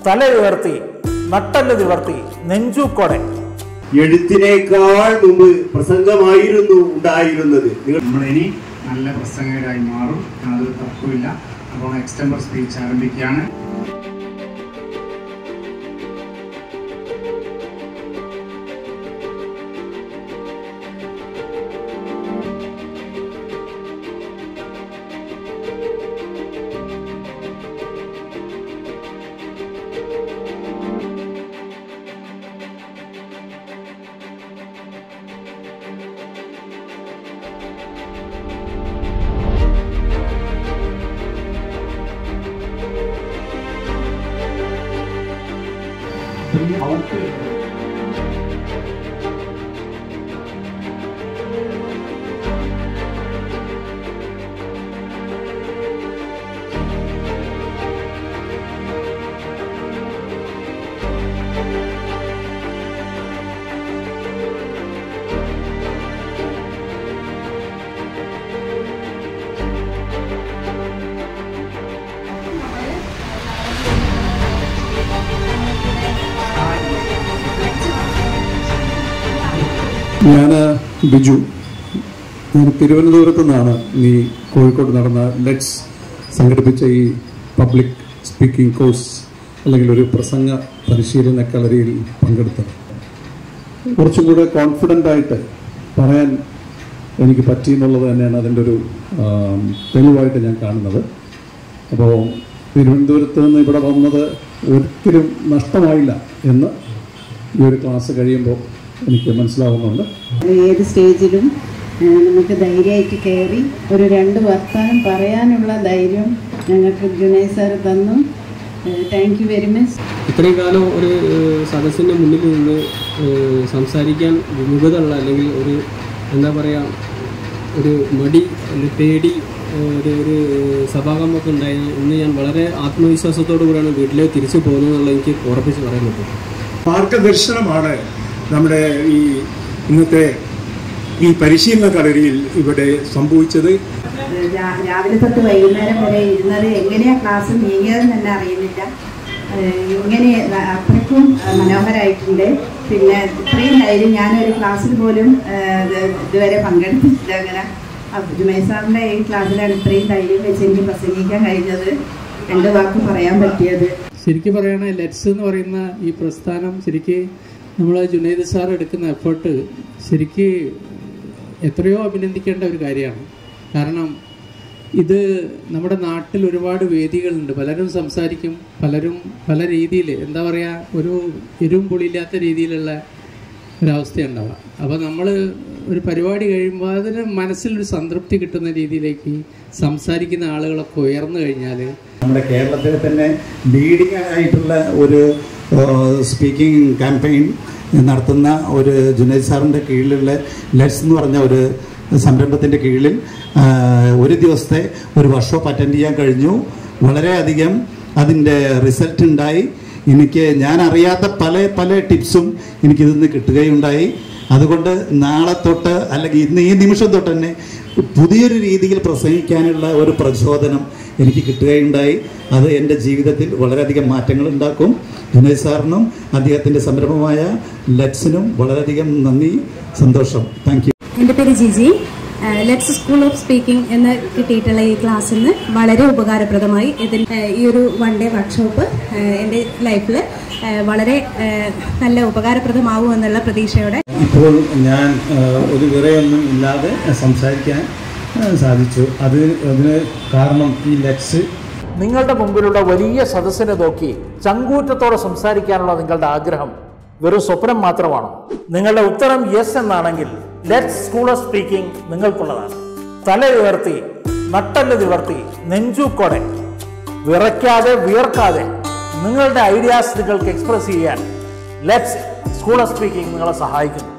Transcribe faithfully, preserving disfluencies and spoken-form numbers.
തല ഉയർത്തി നട്ടല് നിവർത്തി നെഞ്ചൂക്കോടെ. എഴുത്തിനേക്കാൾ മുമ്പ് പ്രസംഗമായിരുന്നു ഉണ്ടായിരുന്നത്. നമ്മളിനി നല്ല പ്രസംഗകരായി മാറും, യാതൊരു തർക്കമില്ല. അപ്പോൾ എക്സ്റ്റംബർ സ്പീച്ച് ആരംഭിക്കുകയാണ്. ഞാൻ ബിജു. ഞാൻ തിരുവനന്തപുരത്തു നിന്നാണ് ഈ കോഴിക്കോട് നടന്ന ലെറ്റ്സ് സംഘടിപ്പിച്ച ഈ പബ്ലിക് സ്പീക്കിംഗ് കോഴ്സ് അല്ലെങ്കിൽ ഒരു പ്രസംഗ പരിശീലന കളരിയിൽ പങ്കെടുത്തത്. കുറച്ചും കൂടെ കോൺഫിഡൻ്റ് ആയിട്ട് പറയാൻ എനിക്ക് പറ്റി എന്നുള്ളത് തന്നെയാണ് അതിൻ്റെ ഒരു തെളിവായിട്ട് ഞാൻ കാണുന്നത്. അപ്പോൾ തിരുവനന്തപുരത്ത് നിന്ന് ഇവിടെ വന്നത് ഒരിക്കലും നഷ്ടമായില്ല എന്ന് ഈ ഒരു ക്ലാസ് കഴിയുമ്പോൾ എനിക്ക് മനസ്സിലാവുന്നുണ്ട്. ഏത് സ്റ്റേജിലും നമുക്ക് ധൈര്യമായിട്ട് കയറി ഒരു രണ്ട് വർത്തമാനം പറയാനുള്ള ധൈര്യം ഞങ്ങൾക്ക് ജുനൈദ് സാർ തന്നു. Thank you very much. ഇത്രയും കാലം ഒരു സദസ്സിൻ്റെ മുന്നിൽ നിന്ന് സംസാരിക്കാൻ വിമുഖതയുള്ള അല്ലെങ്കിൽ ഒരു എന്താ പറയുക ഒരു മടി അല്ലെങ്കിൽ പേടി ഒരു ഒരു സഭാകമ്പൊക്കെ ഉണ്ടായിരുന്നു. ഇന്ന് ഞാൻ വളരെ ആത്മവിശ്വാസത്തോടു കൂടിയാണ് വീട്ടിലേക്ക് തിരിച്ചു പോകുന്നതെന്നുള്ള എനിക്ക് ഉറപ്പിച്ച് പറയാൻ പറ്റും. മാർഗദർശനമാണ് നമ്മുടെ ഈ ഇന്നത്തെ ഈ പരിശീലന കളരിയിൽ ഇവിടെ സംഭവിച്ചത്. രാവിലെ തൊട്ട് വൈകുന്നേരം വരെ ഇരുന്നത് എങ്ങനെയാ ക്ലാസ് നീങ്ങിയതെന്ന് തന്നെ അറിയുന്നില്ല. ഇങ്ങനെ അത്രയ്ക്കും മനോഹരമായിട്ടുണ്ട്. പിന്നെ ഇത്രയും ധൈര്യം ഞാനൊരു ക്ലാസ്സിൽ പോലും ഇതുവരെ പങ്കെടുത്തിട്ടില്ല. അങ്ങനെ ജുനൈദ് സാറിൻ്റെ ഈ ക്ലാസ്സിലാണ് ഇത്രയും ധൈര്യം വെച്ച് എനിക്ക് പ്രസംഗിക്കാൻ കഴിഞ്ഞത്, രണ്ട് വാക്ക് പറയാൻ പറ്റിയത്. ശരിക്കും പറയുകയാണെങ്കിൽ ലെറ്റ്സ് എന്ന് പറയുന്ന ഈ പ്രസ്ഥാനം ശരിക്ക് നമ്മൾ ജുനൈദ് സാർ എടുക്കുന്ന എഫേർട്ട് ശരിക്ക് എത്രയോ അഭിനന്ദിക്കേണ്ട ഒരു കാര്യമാണ്. കാരണം ഇത് നമ്മുടെ നാട്ടിൽ ഒരുപാട് വേദികളുണ്ട്, പലരും സംസാരിക്കും, പലരും പല രീതിയിൽ എന്താ പറയുക ഒരു എരിവും പൊളിയില്ലാത്ത രീതിയിലുള്ള ഒരവസ്ഥയുണ്ടാവുക. അപ്പോൾ നമ്മൾ ഒരു പരിപാടി കഴിയുമ്പോൾ അതിന് മനസ്സിലൊരു സംതൃപ്തി കിട്ടുന്ന രീതിയിലേക്ക് സംസാരിക്കുന്ന ആളുകളൊക്കെ ഉയർന്നു കഴിഞ്ഞാൽ നമ്മുടെ കേരളത്തിൽ തന്നെ ലീഡിങ് ആയിട്ടുള്ള ഒരു സ്പീക്കിംഗ് ക്യാമ്പയിൻ നടത്തുന്ന ഒരു ജുനൈദ് സാറിൻ്റെ കീഴിലുള്ള ലെറ്റ്സ് എന്ന് പറഞ്ഞ ഒരു സംരംഭത്തിൻ്റെ കീഴിൽ ഒരു ദിവസത്തെ ഒരു വർക്ക്ഷോപ്പ് അറ്റൻഡ് ചെയ്യാൻ കഴിഞ്ഞു. വളരെയധികം അതിൻ്റെ റിസൾട്ട് ഉണ്ടായി. എനിക്ക് ഞാൻ അറിയാത്ത പല പല ടിപ്സും എനിക്കിതിൽ നിന്ന് കിട്ടുകയുണ്ടായി. അതുകൊണ്ട് നാളെ തൊട്ട് അല്ലെങ്കിൽ ഇന്ന് ഈ നിമിഷം തൊട്ട് തന്നെ പുതിയൊരു രീതിയിൽ പ്രസംഗിക്കാനുള്ള ഒരു പ്രചോദനം എനിക്ക് കിട്ടുകയുണ്ടായി. അത് എൻ്റെ ജീവിതത്തിൽ വളരെയധികം മാറ്റങ്ങൾ ഉണ്ടാക്കും. ജുനൈദ് സാറിനും അദ്ദേഹത്തിൻ്റെ സംരംഭമായ ലെറ്റ്സിനും വളരെയധികം നന്ദി, സന്തോഷം. Thank you. എൻ്റെ പേര് Jiji. Let's school of speaking എന്ന് കിട്ടിയിട്ടുള്ള ഈ ക്ലാസ്സിന് വളരെ ഉപകാരപ്രദമായി. ഇതിൽ ഈ ഒരു വൺ ഡേ വർക്ക്ഷോപ്പ് എൻ്റെ ലൈഫിൽ വളരെ നല്ല ഉപകാരപ്രദമാകുമെന്നുള്ള പ്രതീക്ഷയോടെ ഇപ്പോൾ ഞാൻ ഒരു വിറയൊന്നും ഇല്ലാതെ സംസാരിക്കാൻ സാധിച്ചു. അത് അതിന് കാരണം ഈ ലെറ്റ്സ്. നിങ്ങളുടെ മുമ്പിലുള്ള വലിയ സദസ്സിനെ നോക്കി ചങ്കൂറ്റത്തോടെ സംസാരിക്കാനുള്ള നിങ്ങളുടെ ആഗ്രഹം വെറും സ്വപ്നം മാത്രമാണ്. നിങ്ങളുടെ ഉത്തരം യെസ് എന്നാണെങ്കിൽ ലെറ്റ്സ് സ്കൂൾ ഓഫ് സ്പീക്കിംഗ് നിങ്ങൾക്കുള്ളതാണ്. തല ഉയർത്തി നട്ടല് നിവർത്തി നെഞ്ചൂക്കോടെ വിറയ്ക്കാതെ വിയർക്കാതെ നിങ്ങളുടെ ഐഡിയാസ് നിങ്ങൾക്ക് എക്സ്പ്രസ് ചെയ്യാൻ ലെറ്റ്സ് സ്കൂൾ ഓഫ് സ്പീക്കിംഗ് നിങ്ങളെ സഹായിക്കുന്നു.